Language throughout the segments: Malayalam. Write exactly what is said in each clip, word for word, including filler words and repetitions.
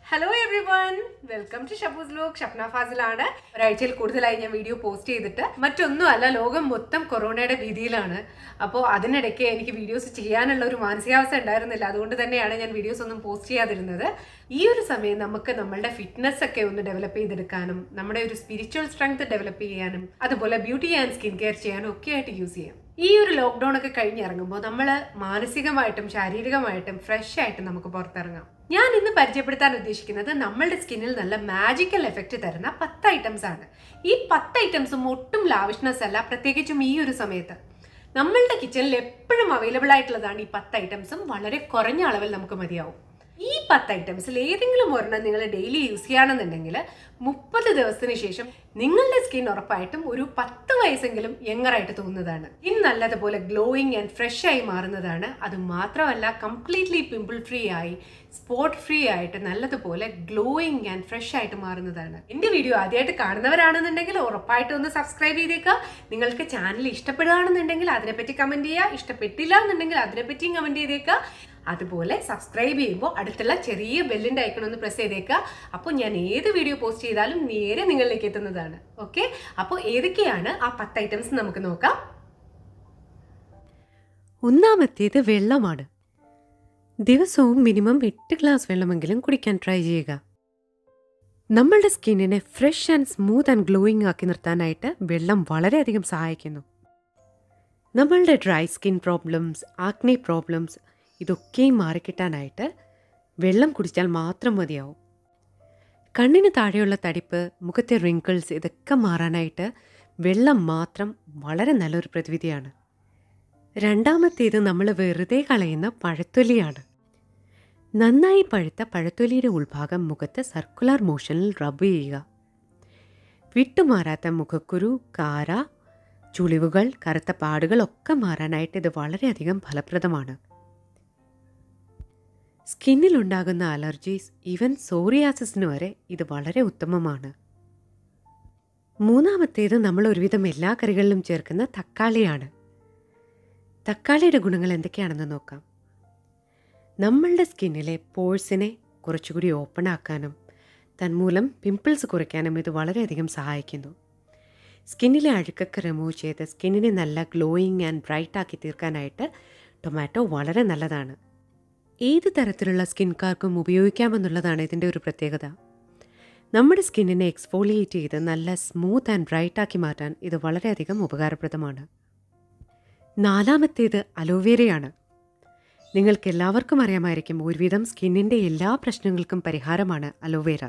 Hello everyone, welcome to Shabu's Look. Shapna Fazilana. ഒരാഴ്ചയിൽ കൂടുതലായി ഞാൻ വീഡിയോ പോസ്റ്റ് ചെയ്തിട്ട് മറ്റൊന്നുമല്ല ലോകം മൊത്തം കൊറോണയുടെ ഭീതിയിലാണ്. അപ്പോൾ അതിനിടയ്ക്ക് എനിക്ക് വീഡിയോസ് ചെയ്യാനുള്ള ഒരു മാനസികാവസ്ഥ ഉണ്ടായിരുന്നില്ല. അതുകൊണ്ട് തന്നെയാണ് ഞാൻ വീഡിയോസ് ഒന്നും പോസ്റ്റ് ചെയ്യാതിരുന്നത്. ഈ ഒരു സമയം നമുക്ക് നമ്മളുടെ ഫിറ്റ്നസ് ഒക്കെ ഒന്ന് ഡെവലപ്പ് ചെയ്തെടുക്കാനും നമ്മുടെ ഒരു സ്പിരിച്വൽ സ്ട്രെങ്ത് ഡെവലപ്പ് ചെയ്യാനും അതുപോലെ ബ്യൂട്ടി ആൻഡ് സ്കിൻ കെയർ ചെയ്യാനും ഒക്കെ ആയിട്ട് യൂസ് ചെയ്യാം. ഈ ഒരു ലോക്ക്ഡൗൺ ഒക്കെ കഴിഞ്ഞിറങ്ങുമ്പോൾ നമ്മൾ മാനസികമായിട്ടും ശാരീരികമായിട്ടും ഫ്രഷ് ആയിട്ട് നമുക്ക് പുറത്തിറങ്ങാം. ഞാൻ ഇന്ന് പരിചയപ്പെടുത്താൻ ഉദ്ദേശിക്കുന്നത് നമ്മളുടെ സ്കിന്നിൽ നല്ല മാജിക്കൽ എഫക്റ്റ് തരുന്ന പത്ത് ഐറ്റംസ് ആണ്. ഈ പത്ത് ഐറ്റംസും ഒട്ടും ലാവിഷ്നെസ് അല്ല, പ്രത്യേകിച്ചും ഈ ഒരു സമയത്ത് നമ്മളുടെ കിച്ചണിൽ എപ്പോഴും അവൈലബിൾ ആയിട്ടുള്ളതാണ്. ഈ പത്ത് ഐറ്റംസും വളരെ കുറഞ്ഞ അളവിൽ നമുക്ക് മതിയാവും. ഈ പത്ത് ഐറ്റംസിൽ ഏതെങ്കിലും ഒരെണ്ണം നിങ്ങൾ ഡെയിലി യൂസ് ചെയ്യുകയാണെന്നുണ്ടെങ്കിൽ മുപ്പത് ദിവസത്തിന് ശേഷം നിങ്ങളുടെ സ്കിൻ ഉറപ്പായിട്ടും ഒരു പത്ത് വയസ്സെങ്കിലും യങ്ങറായിട്ട് തോന്നുന്നതാണ്. സ്കിൻ നല്ലതുപോലെ ഗ്ലോയിങ് ആൻഡ് ഫ്രഷ് ആയി മാറുന്നതാണ്. അത് മാത്രമല്ല കംപ്ലീറ്റ്ലി പിമ്പിൾ ഫ്രീ ആയി സ്പോട്ട് ഫ്രീ ആയിട്ട് നല്ലതുപോലെ ഗ്ലോയിങ് ആൻഡ് ഫ്രഷ് ആയിട്ട് മാറുന്നതാണ്. എൻ്റെ വീഡിയോ ആദ്യമായിട്ട് കാണുന്നവരാണെന്നുണ്ടെങ്കിൽ ഉറപ്പായിട്ടും ഒന്ന് സബ്സ്ക്രൈബ് ചെയ്തേക്കുക. നിങ്ങൾക്ക് ചാനൽ ഇഷ്ടപ്പെടുകയാണെന്നുണ്ടെങ്കിൽ അതിനെപ്പറ്റി കമൻറ്റ് ചെയ്യുക, ഇഷ്ടപ്പെട്ടില്ല എന്നുണ്ടെങ്കിൽ അതിനെപ്പറ്റിയും കമൻറ്റ് ചെയ്തേക്കുക. അതുപോലെ സബ്സ്ക്രൈബ് ചെയ്യുമ്പോൾ അടുത്തുള്ള ചെറിയ ബെല്ലിൻ്റെ ഐക്കൺ ഒന്ന് പ്രസ് ചെയ്തേക്കുക. അപ്പോൾ ഞാൻ ഏത് വീഡിയോ പോസ്റ്റ് ചെയ്താലും നേരെ നിങ്ങളിലേക്ക് എത്തുന്നതാണ്. ഓക്കെ, അപ്പോൾ ഏതൊക്കെയാണ് ആ പത്ത് ഐറ്റംസ് നമുക്ക് നോക്കാം. ഒന്നാമത്തേത് വെള്ളമാണ്. ദിവസവും മിനിമം എട്ട് ഗ്ലാസ് വെള്ളമെങ്കിലും കുടിക്കാൻ ട്രൈ ചെയ്യുക. നമ്മളുടെ സ്കിന്നിനെ fresh and smooth and glowing ആക്കി നിർത്താനായിട്ട് വെള്ളം വളരെയധികം സഹായിക്കുന്നു. നമ്മളുടെ dry skin problems, acne problems ഇതൊക്കെയും മാറിക്കിട്ടാനായിട്ട് വെള്ളം കുടിച്ചാൽ മാത്രം മതിയാവും. കണ്ണിന് താഴെയുള്ള തടിപ്പ്, മുഖത്തെ റിങ്കിൾസ് ഇതൊക്കെ മാറാനായിട്ട് വെള്ളം മാത്രം വളരെ നല്ലൊരു പ്രതിവിധിയാണ്. രണ്ടാമത്തേത് നമ്മൾ വെറുതെ കളയുന്ന പഴത്തൊലിയാണ്. നന്നായി പഴുത്ത പഴത്തൊലിയുടെ ഉൾഭാഗം മുഖത്ത് സർക്കുലർ മോഷനിൽ റബ്ബ് ചെയ്യുക. വിട്ടുമാറാത്ത മുഖക്കുരു, കാര, ചുളിവുകൾ, കറുത്ത പാടുകളൊക്കെ മാറാനായിട്ട് ഇത് വളരെയധികം ഫലപ്രദമാണ്. സ്കിന്നിലുണ്ടാകുന്ന അലർജീസ്, ഈവൻ സോറിയാസിസിന് വരെ ഇത് വളരെ ഉത്തമമാണ്. മൂന്നാമത്തേത് നമ്മൾ ഒരുവിധം എല്ലാ കറികളിലും ചേർക്കുന്ന തക്കാളിയാണ്. തക്കാളിയുടെ ഗുണങ്ങൾ എന്തൊക്കെയാണെന്ന് നോക്കാം. നമ്മളുടെ സ്കിന്നിലെ പോഴ്സിനെ കുറച്ചുകൂടി ഓപ്പൺ ആക്കാനും തന്മൂലം പിമ്പിൾസ് കുറയ്ക്കാനും ഇത് വളരെയധികം സഹായിക്കുന്നു. സ്കിന്നിലെ അഴുക്കൊക്കെ റിമൂവ് ചെയ്ത് സ്കിന്നിനെ നല്ല ഗ്ലോയിങ് ആൻഡ് ബ്രൈറ്റ് ആക്കി തീർക്കാനായിട്ട് ടൊമാറ്റോ വളരെ നല്ലതാണ്. ഏത് തരത്തിലുള്ള സ്കിൻകാർക്കും ഉപയോഗിക്കാമെന്നുള്ളതാണ് ഇതിൻ്റെ ഒരു പ്രത്യേകത. നമ്മുടെ സ്കിന്നിനെ എക്സ്ഫോളിയേറ്റ് ചെയ്ത് നല്ല സ്മൂത്ത് ആൻഡ് ബ്രൈറ്റ് ആക്കി മാറ്റാൻ ഇത് വളരെയധികം ഉപകാരപ്രദമാണ്. നാലാമത്തേത് അലോവേരയാണ്. നിങ്ങൾക്ക് എല്ലാവർക്കും അറിയാമായിരിക്കും, ഒരുവിധം സ്കിന്നിൻ്റെ എല്ലാ പ്രശ്നങ്ങൾക്കും പരിഹാരമാണ് അലോവേര.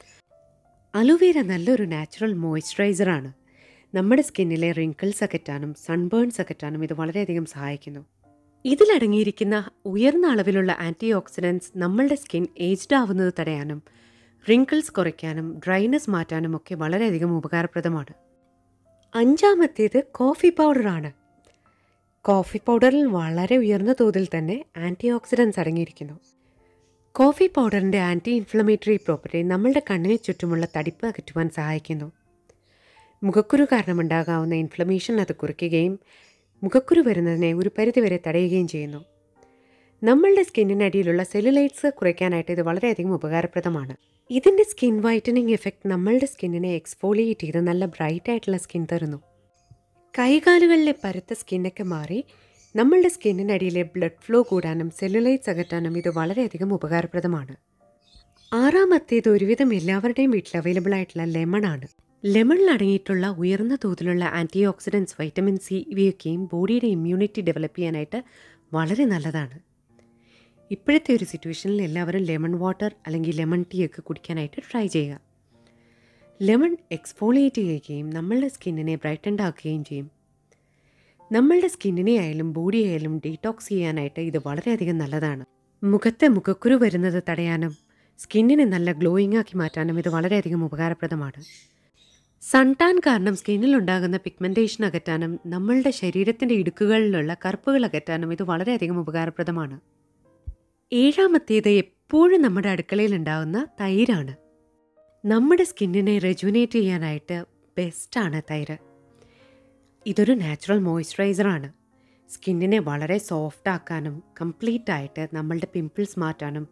അലോവേര നല്ലൊരു നാച്ചുറൽ മോയ്സ്ചറൈസറാണ്. നമ്മുടെ സ്കിന്നിലെ റിങ്കിൾസ് അകറ്റാനും സൺബേൺസ് അകറ്റാനും ഇത് വളരെയധികം സഹായിക്കുന്നു. ഇതിലടങ്ങിയിരിക്കുന്ന ഉയർന്ന അളവിലുള്ള ആൻറ്റി ഓക്സിഡൻസ് നമ്മളുടെ സ്കിൻ ഏജ്ഡ് ആവുന്നത് തടയാനും റിങ്കിൾസ് കുറയ്ക്കാനും ഡ്രൈനെസ് മാറ്റാനും ഒക്കെ വളരെയധികം ഉപകാരപ്രദമാണ്. അഞ്ചാമത്തേത് കോഫി പൗഡറാണ്. കോഫി പൗഡറിൽ വളരെ ഉയർന്ന തോതിൽ തന്നെ ആൻറ്റി ഓക്സിഡൻസ് അടങ്ങിയിരിക്കുന്നു. കോഫി പൗഡറിൻ്റെ ആൻറ്റി ഇൻഫ്ലമേറ്ററി പ്രോപ്പർട്ടി നമ്മളുടെ കണ്ണിന് ചുറ്റുമുള്ള തടിപ്പ് അകറ്റുവാൻ സഹായിക്കുന്നു. മുഖക്കുരു കാരണമുണ്ടാകാവുന്ന ഇൻഫ്ലമേഷൻ അത് കുറയ്ക്കുകയും മുഖക്കുരു വരുന്നതിനെ ഒരു പരിധിവരെ തടയുകയും ചെയ്യുന്നു. നമ്മളുടെ സ്കിന്നിനടിയിലുള്ള സെല്ലുലൈറ്റ്സ് കുറയ്ക്കാനായിട്ട് ഇത് വളരെയധികം ഉപകാരപ്രദമാണ്. ഇതിൻ്റെ സ്കിൻ വൈറ്റനിങ് എഫക്റ്റ് നമ്മളുടെ സ്കിന്നിനെ എക്സ്ഫോളിയേറ്റ് ചെയ്ത് നല്ല ബ്രൈറ്റ് ആയിട്ടുള്ള സ്കിൻ തരുന്നു. കൈകാലുകളിലെ പരുത്ത സ്കിന്നൊക്കെ മാറി നമ്മളുടെ സ്കിന്നിനടിയിലെ ബ്ലഡ് ഫ്ലോ കൂടാനും സെല്ലുലൈറ്റ്സ് അകറ്റാനും ഇത് വളരെയധികം ഉപകാരപ്രദമാണ്. ആറാമത്തേത് ഒരുവിധം എല്ലാവരുടെയും വീട്ടിൽ അവൈലബിൾ ആയിട്ടുള്ള ലെമണാണ്. ലെമണിൽ അടങ്ങിയിട്ടുള്ള ഉയർന്ന തോതിലുള്ള ആൻറ്റി ഓക്സിഡൻസ്, വൈറ്റമിൻ സി ഇവയൊക്കെയും ബോഡിയുടെ ഇമ്മ്യൂണിറ്റി ഡെവലപ്പ് ചെയ്യാനായിട്ട് വളരെ നല്ലതാണ്. ഇപ്പോഴത്തെ ഒരു സിറ്റുവേഷനിൽ എല്ലാവരും ലെമൺ വാട്ടർ അല്ലെങ്കിൽ ലെമൺ ടീ ഒക്കെ കുടിക്കാനായിട്ട് ട്രൈ ചെയ്യുക. ലെമൺ എക്സ്ഫോളിയേറ്റ് ചെയ്യുകയും നമ്മളുടെ സ്കിന്നിനെ ബ്രൈറ്റൻഡ് ആക്കുകയും ചെയ്യും. നമ്മളുടെ സ്കിന്നിനെ ആയാലും ബോഡി ആയാലും ഡീടോക്സ് ചെയ്യാനായിട്ട് ഇത് വളരെയധികം നല്ലതാണ്. മുഖത്തെ മുഖക്കുരു വരുന്നത് തടയാനും സ്കിന്നിനെ നല്ല ഗ്ലോയിങ് ആക്കി മാറ്റാനും ഇത് വളരെയധികം ഉപകാരപ്രദമാണ്. സൺടാൻ കാരണം സ്കിന്നിലുണ്ടാകുന്ന പിഗ്മെൻറ്റേഷൻ അകറ്റാനും നമ്മളുടെ ശരീരത്തിൻ്റെ ഇടുക്കുകളിലുള്ള കറുപ്പുകൾ അകറ്റാനും ഇത് വളരെയധികം ഉപകാരപ്രദമാണ്. ഏഴാമത്തേത് എപ്പോഴും നമ്മുടെ അടുക്കളയിൽ ഉണ്ടാകുന്ന തൈരാണ്. നമ്മുടെ സ്കിന്നിനെ റെജുനേറ്റ് ചെയ്യാനായിട്ട് ബെസ്റ്റാണ് തൈര്. ഇതൊരു നാച്ചുറൽ മോയ്സ്ചറൈസറാണ്. സ്കിന്നിനെ വളരെ സോഫ്റ്റ് ആക്കാനും കംപ്ലീറ്റ് ആയിട്ട് നമ്മളുടെ പിമ്പിൾസ് മാറ്റാനും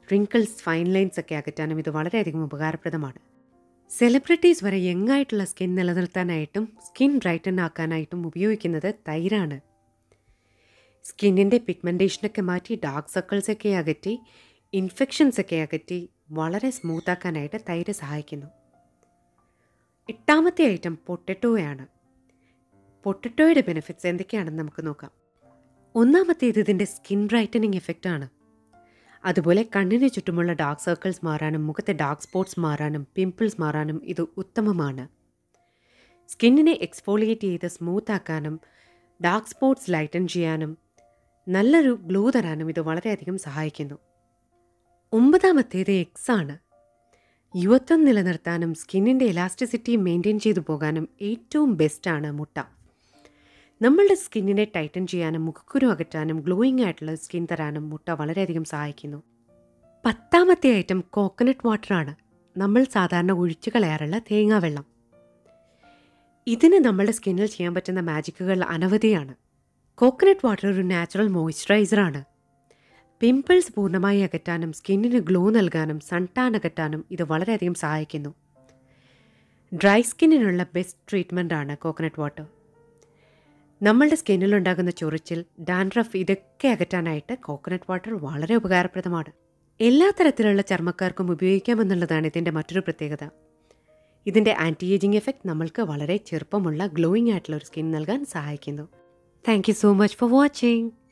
റിങ്കിൾസ്, ഫൈൻ ലൈൻസ് ഒക്കെ അകറ്റാനും ഇത് വളരെയധികം ഉപകാരപ്രദമാണ്. സെലിബ്രിറ്റീസ് വരെ യങ്ങായിട്ടുള്ള സ്കിൻ നിലനിർത്താനായിട്ടും സ്കിൻ ബ്രൈറ്റൻ ആക്കാനായിട്ടും ഉപയോഗിക്കുന്നത് തൈരാണ്. സ്കിന്നിൻ്റെ പിഗ്മെൻറ്റേഷനൊക്കെ മാറ്റി ഡാർക്ക് സർക്കിൾസൊക്കെ അകറ്റി ഇൻഫെക്ഷൻസൊക്കെ അകറ്റി വളരെ സ്മൂത്താക്കാനായിട്ട് തൈര് സഹായിക്കുന്നു. എട്ടാമത്തെ ഐറ്റം പൊട്ടറ്റോയാണ്. പൊട്ടറ്റോയുടെ ബെനിഫിറ്റ്സ് എന്തൊക്കെയാണെന്ന് നമുക്ക് നോക്കാം. ഒന്നാമത്തേത് ഇതിൻ്റെ സ്കിൻ ബ്രൈറ്റനിങ് എഫക്റ്റാണ്. അതുപോലെ കണ്ണിന് ചുറ്റുമുള്ള ഡാർക്ക് സർക്കിൾസ് മാറാനും മുഖത്തെ ഡാർക്ക് സ്പോട്ട്സ് മാറാനും പിമ്പിൾസ് മാറാനും ഇത് ഉത്തമമാണ്. സ്കിന്നിനെ എക്സ്ഫോളിയേറ്റ് ചെയ്ത് സ്മൂത്താക്കാനും ഡാർക്ക് സ്പോട്ട്സ് ലൈറ്റൻ ചെയ്യാനും നല്ലൊരു ഗ്ലോ തരാനും ഇത് വളരെയധികം സഹായിക്കുന്നു. ഒമ്പതാമത്തേത് എഗ്സ് ആണ്. യുവത്വം നിലനിർത്താനും സ്കിന്നിൻ്റെ എലാസ്റ്റിസിറ്റി മെയിൻറ്റെയിൻ ചെയ്തു പോകാനും ഏറ്റവും ബെസ്റ്റാണ് മുട്ട. നമ്മളുടെ സ്കിന്നിനെ ടൈറ്റൻ ചെയ്യാനും മുഖക്കുരു അകറ്റാനും ഗ്ലോയിങ് ആയിട്ടുള്ള സ്കിൻ തരാനും മുട്ട വളരെയധികം സഹായിക്കുന്നു. പത്താമത്തെ ഐറ്റം കോക്കനട്ട് വാട്ടറാണ്. നമ്മൾ സാധാരണ ഒഴിച്ചു കളയാറുള്ള തേങ്ങാവെള്ളം. ഇതിന് നമ്മളുടെ സ്കിന്നിൽ ചെയ്യാൻ പറ്റുന്ന മാജിക്കുകൾ അനവധിയാണ്. കോക്കനട്ട് വാട്ടർ ഒരു നാച്ചുറൽ മോയ്സ്ചറൈസറാണ്. പിമ്പിൾസ് പൂർണ്ണമായി അകറ്റാനും സ്കിന്നിന് ഗ്ലോ നൽകാനും സൺ ടാൻ അകറ്റാനും ഇത് വളരെയധികം സഹായിക്കുന്നു. ഡ്രൈ സ്കിന്നിനുള്ള ബെസ്റ്റ് ട്രീറ്റ്മെൻറ്റാണ് കോക്കനട്ട് വാട്ടർ. നമ്മളുടെ സ്കിന്നിലുണ്ടാകുന്ന ചൊറിച്ചിൽ, ഡാൻഡ്രഫ് ഇതൊക്കെ അകറ്റാനായിട്ട് കോക്കനട്ട് വാട്ടർ വളരെ ഉപകാരപ്രദമാണ്. എല്ലാ തരത്തിലുള്ള ചർമ്മക്കാർക്കും ഉപയോഗിക്കാമെന്നുള്ളതാണ് ഇതിൻ്റെ മറ്റൊരു പ്രത്യേകത. ഇതിൻ്റെ ആൻറ്റി ഏജിങ് എഫക്റ്റ് നമ്മൾക്ക് വളരെ ചെറുപ്പമുള്ള ഗ്ലോയിങ് ആയിട്ടുള്ള ഒരു സ്കിൻ നൽകാൻ സഹായിക്കുന്നു. Thank you so much for watching.